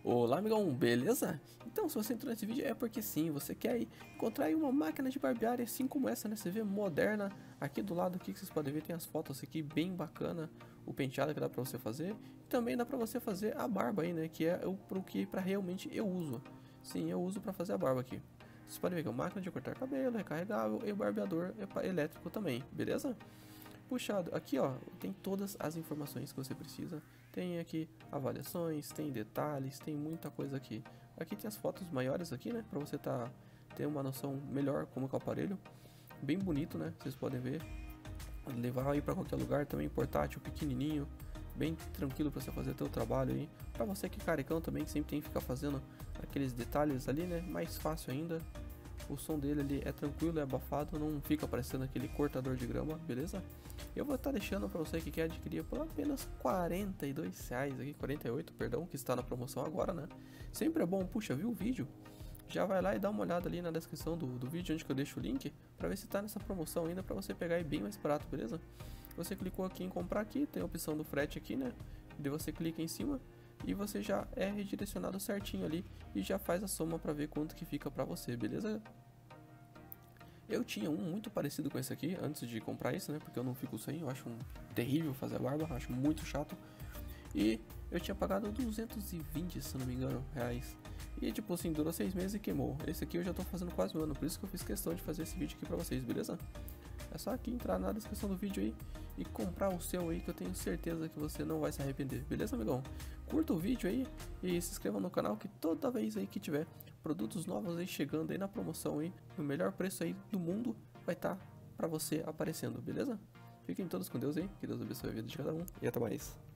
Olá, amigão, beleza? Então, se você entrou nesse vídeo é porque sim, você quer aí encontrar aí uma máquina de barbear assim como essa, né? Você vê moderna. Aqui do lado aqui que vocês podem ver tem as fotos aqui bem bacana, o penteado que dá pra você fazer. E também dá pra você fazer a barba aí, né? Que é o pro que pra realmente eu uso. Sim, eu uso pra fazer a barba aqui. Vocês podem ver que é uma máquina de cortar cabelo, recarregável e o barbeador elétrico também, beleza? Puxado, aqui ó, tem todas as informações que você precisa. Tem aqui avaliações, tem detalhes, tem muita coisa aqui. Aqui tem as fotos maiores aqui, né, pra você ter uma noção melhor como é o aparelho. Bem bonito, né, vocês podem ver. Levar aí pra qualquer lugar também, portátil, pequenininho. Bem tranquilo pra você fazer teu trabalho aí. Pra você que é carecão também, que sempre tem que ficar fazendo aqueles detalhes ali, né, mais fácil ainda. O som dele ali é tranquilo, é abafado, não fica parecendo aquele cortador de grama, beleza? Eu vou estar deixando para você que quer adquirir por apenas R$ 42 aqui, 48, perdão, que está na promoção agora, né? Sempre é bom, puxa, viu o vídeo? Já vai lá e dá uma olhada ali na descrição do vídeo, onde que eu deixo o link, para ver se está nessa promoção ainda, para você pegar aí bem mais barato, beleza? Você clicou aqui em comprar aqui, tem a opção do frete aqui, né? E você clica em cima e você já é redirecionado certinho ali e já faz a soma para ver quanto que fica para você, beleza? Eu tinha um muito parecido com esse aqui antes de comprar esse, né? Porque eu não fico sem, eu acho terrível fazer a barba, acho muito chato. E eu tinha pagado 220, se não me engano, reais. E tipo assim, durou 6 meses e queimou. Esse aqui eu já tô fazendo quase um ano, por isso que eu fiz questão de fazer esse vídeo aqui pra vocês, beleza? É só aqui entrar na descrição do vídeo aí e comprar o seu aí, que eu tenho certeza que você não vai se arrepender, beleza, amigão? Curta o vídeo aí e se inscreva no canal, que toda vez aí que tiver produtos novos aí chegando aí na promoção aí, no melhor preço aí do mundo, vai estar pra você aparecendo, beleza? Fiquem todos com Deus aí, que Deus abençoe a vida de cada um e até mais.